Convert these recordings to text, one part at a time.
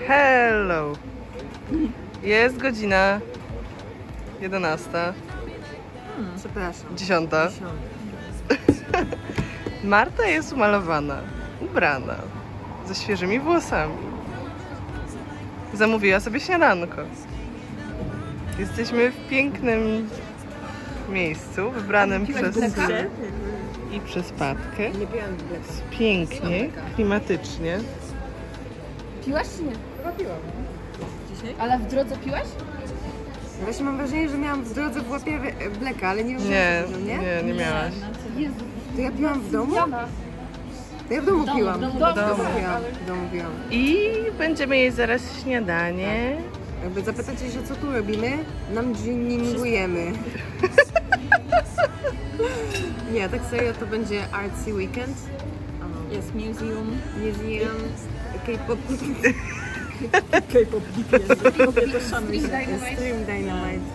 Hello! Jest godzina 11. Przepraszam. 10. Marta jest umalowana, ubrana, ze świeżymi włosami. Zamówiła sobie śniadanko. Jesteśmy w pięknym miejscu, wybranym przez Patkę. Nie piłam Jest pięknie, klimatycznie. Piłaś czy nie? Chyba piłam. Dzisiaj? Ale w drodze piłaś? Właśnie mam wrażenie, że miałam w drodze w łapie bleka, ale nie wiem, Nie miałaś. Jezu. To ja piłam w domu? Jana. To ja w domu piłam. W domu. W domu piłam. I będziemy jeść zaraz śniadanie. Jakby zapytacie się, co tu robimy, nam dzienningujemy. Nie, tak serio, to będzie artsy weekend. Jest museum. Museum, K-pop, K-pop Stream Dynamite.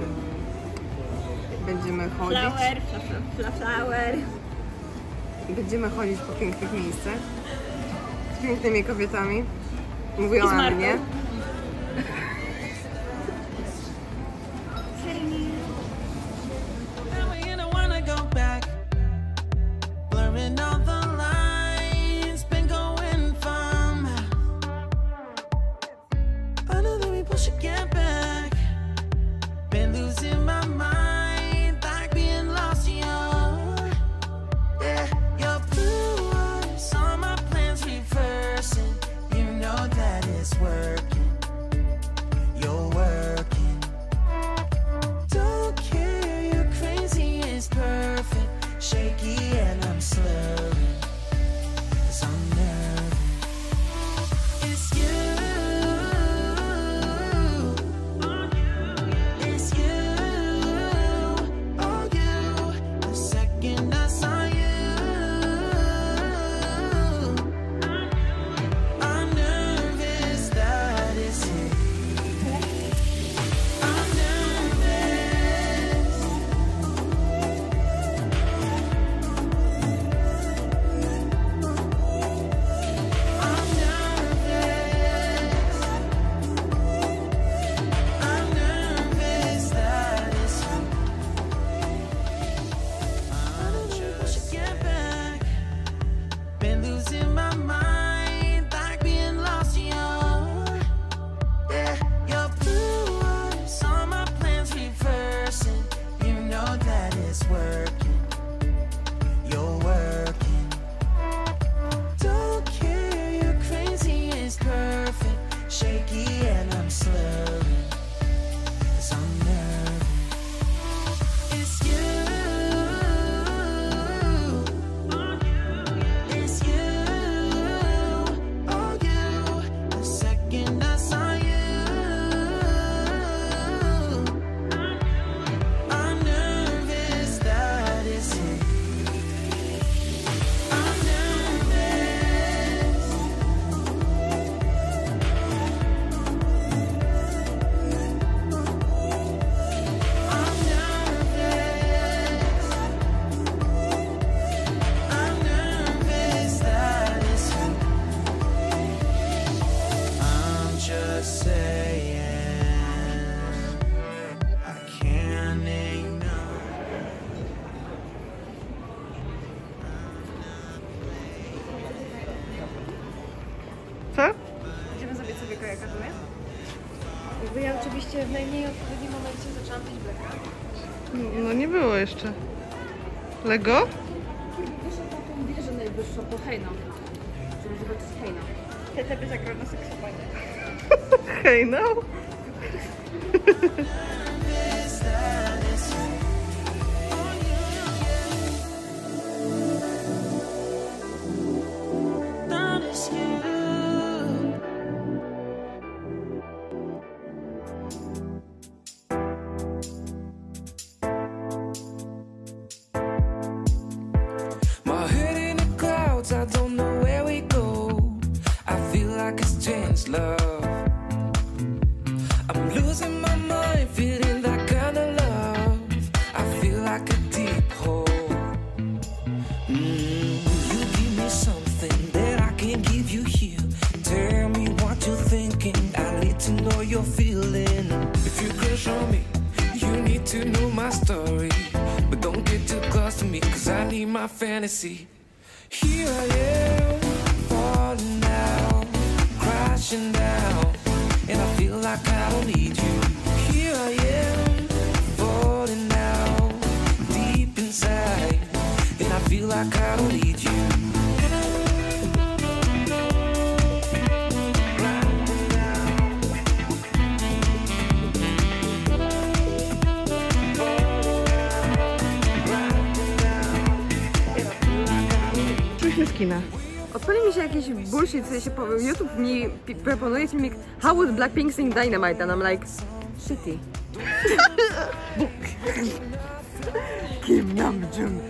Będziemy chodzić. Flower. Będziemy chodzić po pięknych miejscach z pięknymi kobietami. Mówią o mnie. Co? Idziemy zrobić sobie kajakaduję? Jakby ja oczywiście w najmniej odpowiednim momencie zaczęłam pić bleka. No nie było jeszcze. Lego? Wyszłam na tą wieżę najwyższą po hejną. Żeby zobaczyć hejną. Tete by zagrał na saksofonie. Hej no. I don't know where we go. I feel like it's changed love. I'm losing my mind, feeling that kind of love. I feel like a deep hole. You give me something that I can't give you here. Tell me what you're thinking. you're feeling. If you crush on me, you need to know my story. But don't get too close to me, cause I need my fantasy. Here I am, falling down, crashing down, and I feel like I don't need you. Here I am, falling down, deep inside, and I feel like I don't need you. Z kina. Odpali mi się jakiś bullshit, w sensie YouTube mi proponuje filmik How would Blackpink sing Dynamite? And I'm like, shitty. Kim Namjoon.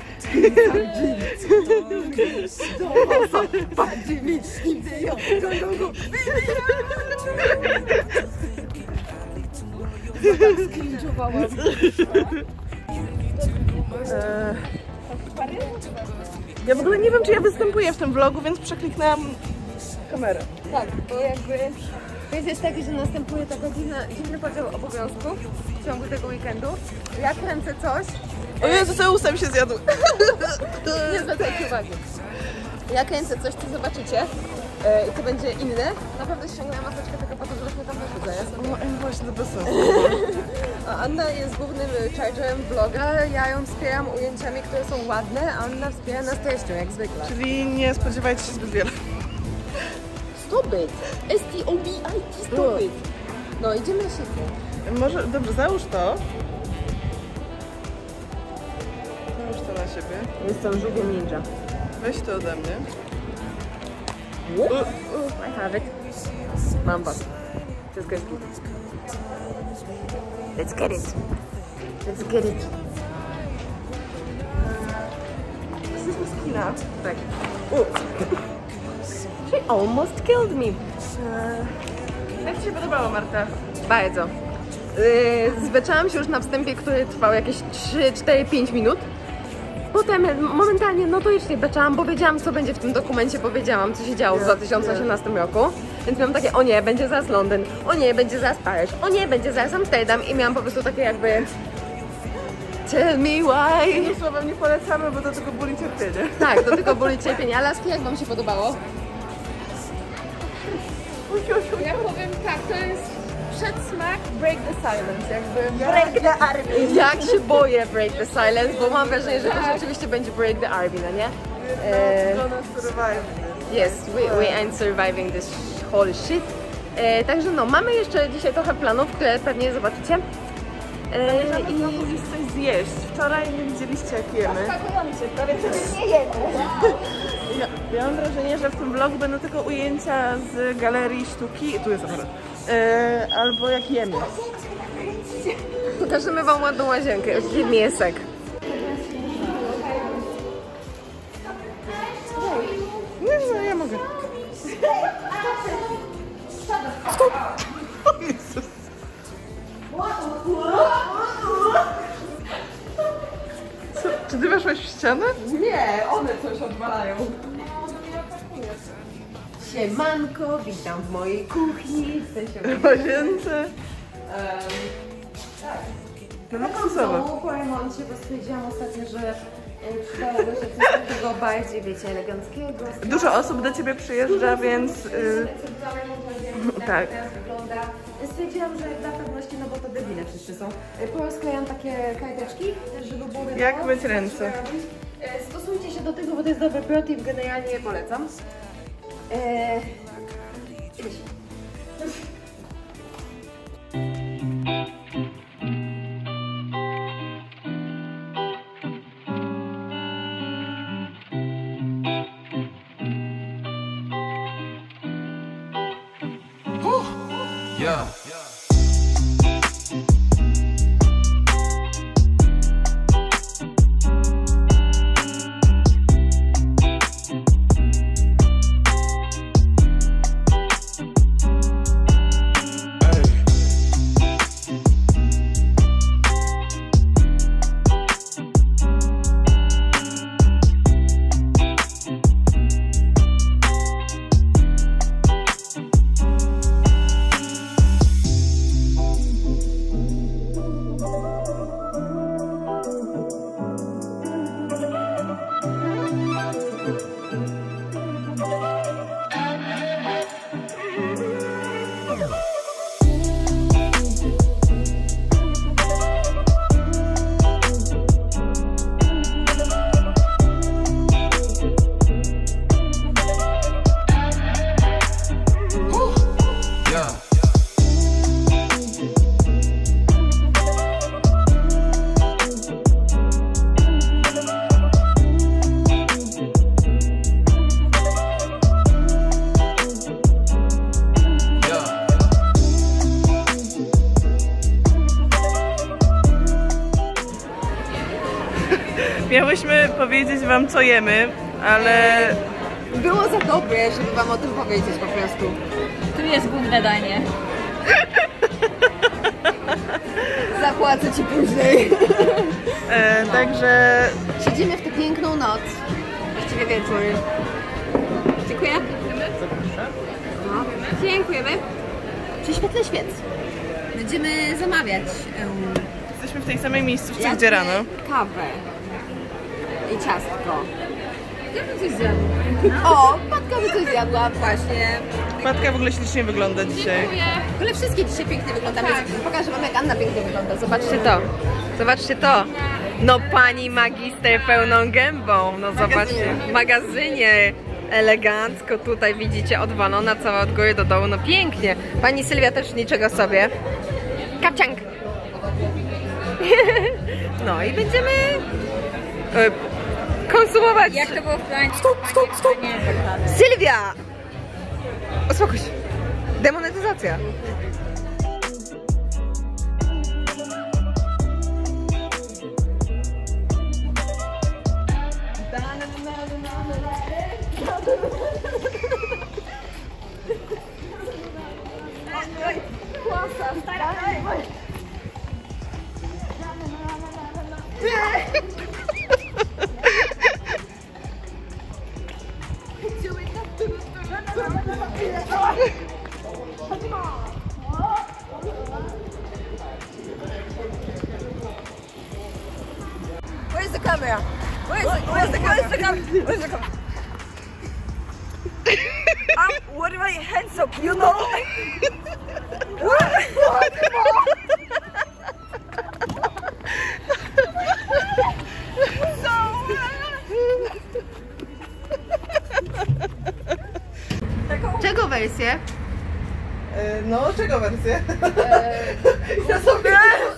Ja w ogóle nie wiem, czy ja występuję w tym vlogu, więc przekliknęłam kamerę. Tak, bo jakby to jest taki, że następuje taka dziwny podział obowiązków w ciągu tego weekendu. Ja kręcę coś. O Jezu, co usem się zjadł. Nie zwracajcie uwagi. Ja kręcę coś, co zobaczycie i to będzie inne. Naprawdę ściągnęłam maseczkę tylko po to, żebyśmy tam weszły, jest? Właśnie, to bez sensu. A Anna jest głównym chargerem vloga, ja ją wspieram ujęciami, które są ładne, a Anna wspiera nas treścią, jak zwykle. Czyli nie spodziewajcie się zbyt wiele. Stop it! S-T-O-B-I-T, stop it! No, idziemy na siebie. Może, dobrze, załóż to. Załóż to na siebie. Jestem żółwiem ninja. Weź to ode mnie. I have it. Mam was. Wszystko jest good. Let's get it. Let's get it. Jesteśmy z kina. Tak. She almost killed me. Jak Ci się podobało, Marta? Bardzo. Zwyczaiłam się już na wstępie, który trwał jakieś 3, 4, 5 minut. Potem momentalnie notorycznie beczałam, bo wiedziałam, co będzie w tym dokumencie, bo wiedziałam, co się działo w 2018 roku. Więc miałam takie, o nie, będzie zaraz Londyn, o nie, będzie zaraz Paryż, o nie, będzie zaraz Amsterdam i miałam po prostu takie jakby... Tell me why. Jednym słowem nie polecamy, bo to tylko ból i cierpienie. Tak, to tylko ból i cierpienie. A laski, jak wam się podobało? Ja powiem tak, to jest przedsmak Break the Silence, jakby Break the Army. Jak się boję Break the Silence, bo mam wrażenie, że to rzeczywiście będzie Break the Army, no nie? Yes, we ain't surviving this whole shit. Także no, mamy jeszcze dzisiaj trochę planów, które pewnie zobaczycie. I musisz coś zjeść. Wczoraj nie widzieliście, jak jemy. Prawie nie jemy. Ja mam wrażenie, że w tym vlogu będą tylko ujęcia z galerii sztuki. Tu jest aparat. Albo jak jemy. Pokażemy wam ładną łazienkę, miesek. Nie, no ja mogę. O Jezus. Co? Czy ty weszłaś w ścianę? Nie, one coś odwalają. Siemanko, witam w mojej kuchni, w sensie W łazience? tak. No luksusowo. Po remoncie, bo stwierdziłam ostatnio, że przydałoby się coś takiego bardziej, wiecie, eleganckiego. Dużo osób do ciebie przyjeżdża, więc... tak. Teraz wygląda. Stwierdziłam, że dla pewności, no bo to debile wszyscy są. Porozklejam takie karteczki, żeby było wiadomo, Jak myć ręce. stosujcie się do tego, bo to jest dobry protip, generalnie polecam. Yeah. Miałyśmy powiedzieć wam, co jemy, ale... Było za dobre, żeby wam o tym powiedzieć po prostu. Tu jest główne danie. Zapłacę ci później. Także... Siedzimy w tę piękną noc. Właściwie wieczór. Dziękuję. No. Dziękujemy. Przy świetle świec. Będziemy zamawiać Jesteśmy w tej samej miejscówce, gdzie rano. kawę i ciastko. Ja bym coś zjadł. O, Patka by coś zjadła właśnie. Patka w ogóle ślicznie wygląda dzisiaj. W ogóle wszystkie dzisiaj pięknie wyglądamy. Pokażę wam, jak Anna pięknie wygląda. Zobaczcie to. Zobaczcie to. No pani magister pełną gębą. No zobaczcie. W magazynie. Elegancko tutaj widzicie odwalona cała od góry do dołu. No pięknie. Pani Sylwia też niczego sobie. Kapciank. No i będziemy konsumować. Jak to było w planie? Stop. Nie, tak. Sylwia! Uspokój się. Demonetyzacja. Where's the camera? Where's the camera? Where's the camera? What am I hands up? You know? Czego wersję? No, czego wersję? Ja sobie...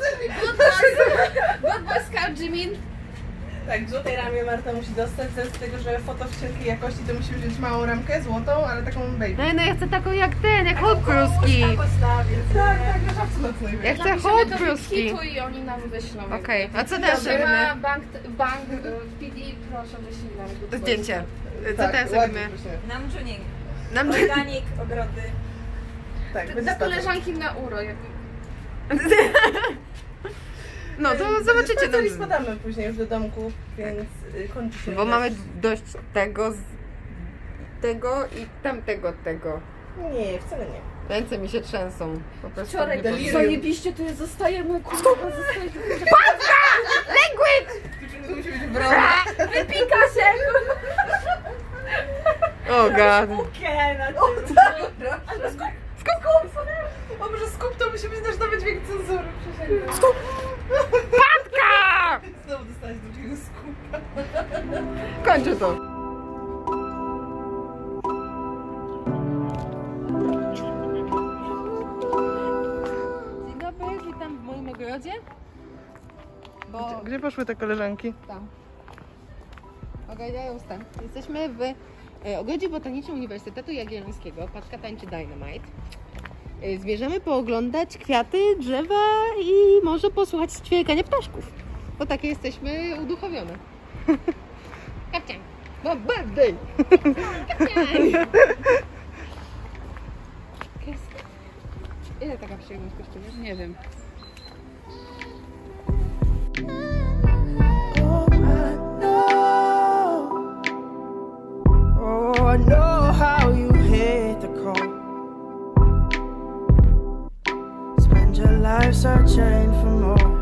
God Boy Scout Jimin. Tak, w złotej ramie Marta musi dostać, z tego, że foto w cienkiej jakości to musi wziąć małą ramkę złotą, ale taką baby. No ja chcę taką jak ten, jak hot pruski. Tak, na szafce nocnej. Ja chcę hot pruski. I oni nam wyślą. Okej, a co teraz robimy? Bank PD, proszę wyślij nam. To zdjęcie. Co Tak, teraz ładnie robimy? właśnie. Namczuning, Nam... organik, ogrody. Tak, będzie Dla spacer. koleżanki na uro. No to zobaczycie. Spacer i spadamy później już do domku, więc kończy się. Bo mamy dość tego, tego i tamtego tego. Nie, wcale nie. Ręce mi się trzęsą. Po prostu. Wczoraj Delirium. zajebiście tu jest, zostajemy, kurwa, zostajemy. Language! Musi być brąz. Wypika się! O god. O, może skup to musi być nasz nowy dźwięk cenzury. Przysięgam. Skup! Patka! Znowu dostałeś drugiego skupa. Kończę to. Dzień dobry, witam w moim ogrodzie. Bo Gdzie poszły te koleżanki? tam ogarniają stan. Jesteśmy w ogrodzie botanicznym Uniwersytetu Jagiellońskiego. Patka tańczy Dynamite. Zmierzamy pooglądać kwiaty, drzewa i może posłuchać ćwierkania ptaszków. Bo takie jesteśmy uduchowione. Kapcian! Bo birthday! Kapcian! Ile taka przyjemność kosztuje? Nie wiem. Oh, I know how you hit the call. Spend your life searching for more.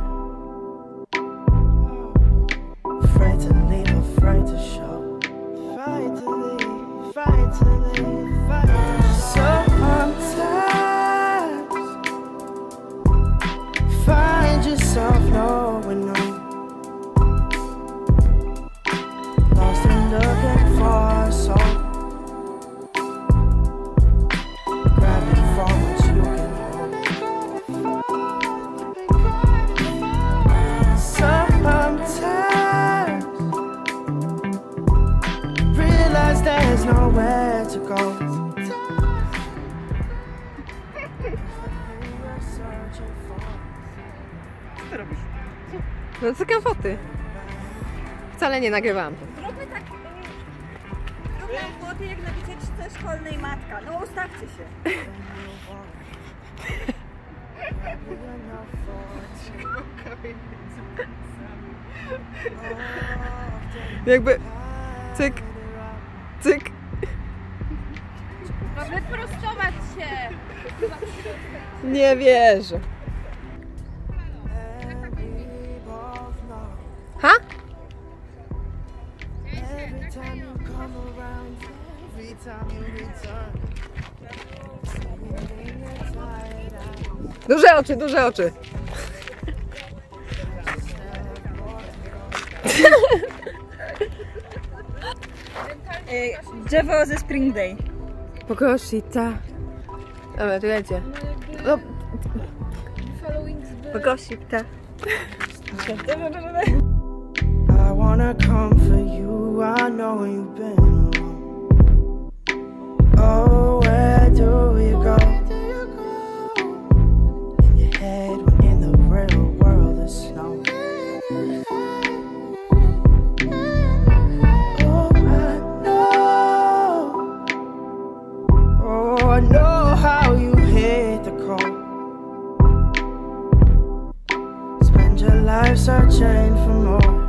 Afraid to leave, afraid to show. Fight to leave, fight to leave, fight to leave. Sometimes find yourself knowing no. Lost and looking for a soul. Grabbing for what you can hold. Sometimes realize there's nowhere to go. No cykam foty. wcale nie nagrywałam. Zróbmy tak, zróbmy foty jak na wycieczce szkolnej matka. No ustawcie się. Jakby cyk, cyk. No wyprostować się. Nie wierzę. Ha? Every time you come around, every time you return. Duże oczy, duże oczy. Drzewo ze Spring Day. Pogosita. Dobra, tu jedzie. No. Pogosita. I wanna come for you, I know you've been alone. Oh, where do you go? In your head, when in the real world is snow. Oh, I know how you hit the cold. Spend your life searching for more.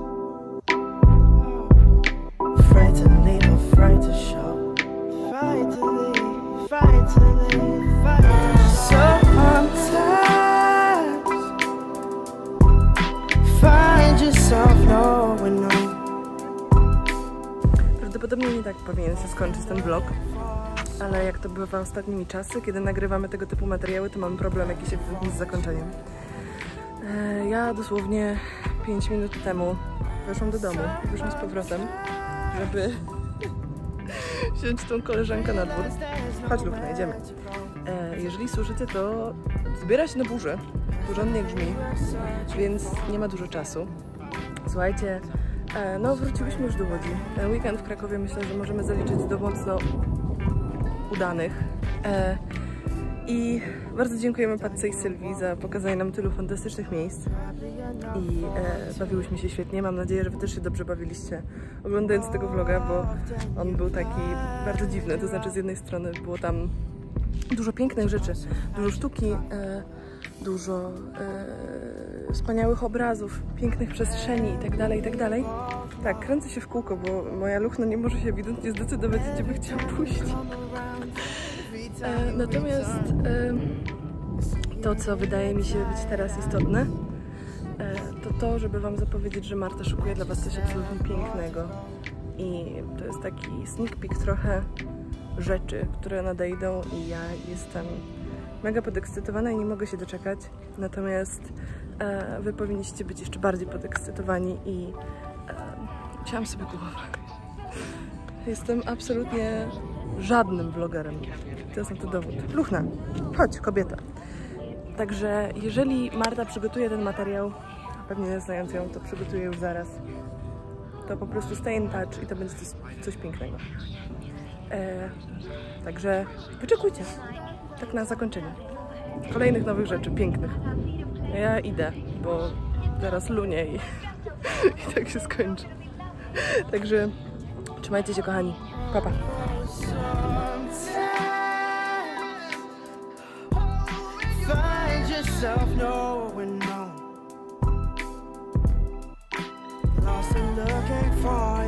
Afraid to leave, afraid to show. Fight to leave, fight to leave, fight to sometimes find yourself knowing no. Prawdopodobnie nie tak powinien się skończyć ten vlog, ale jak to bywa ostatnimi czasy, kiedy nagrywamy tego typu materiały, to mamy problem jakiś z zakończeniem. Ja dosłownie 5 minut temu weszłam do domu i wyszłam z powrotem, żeby wziąć tą koleżankę na dwór. Chodź, Luchna, jedziemy. Jeżeli słyszycie, to zbiera się na burzę, porządnie grzmi, więc nie ma dużo czasu. Słuchajcie, no wróciliśmy już do Łodzi. Ten weekend w Krakowie myślę, że możemy zaliczyć do mocno udanych. I bardzo dziękujemy Patce i Sylwii za pokazanie nam tylu fantastycznych miejsc i bawiłyśmy się świetnie. Mam nadzieję, że wy też się dobrze bawiliście oglądając tego vloga, bo on był taki bardzo dziwny, to znaczy z jednej strony było tam dużo pięknych rzeczy, dużo sztuki, dużo wspaniałych obrazów, pięknych przestrzeni itd., itd. Tak, kręcę się w kółko, bo moja Luchna nie może się ewidentnie zdecydować, gdzie by chciała pójść. Natomiast to, co wydaje mi się być teraz istotne, to to, żeby wam zapowiedzieć, że Marta szykuje dla was coś absolutnie pięknego. I to jest taki sneak peek trochę rzeczy, które nadejdą i ja jestem mega podekscytowana i nie mogę się doczekać. Natomiast wy powinniście być jeszcze bardziej podekscytowani i chciałam sobie głowę. Jestem absolutnie żadnym vlogerem. To jest na to dowód. Luchna, chodź, kobieta. Także jeżeli Marta przygotuje ten materiał, pewnie znając ją, to przygotuje już zaraz, to po prostu stay in touch i to będzie coś pięknego. Także wyczekujcie. Tak na zakończenie. Kolejnych nowych rzeczy, pięknych. Ja idę, bo zaraz lunie i tak się skończy. Także trzymajcie się, kochani. Pa, pa. Find yourself knowing no. Lost and looking for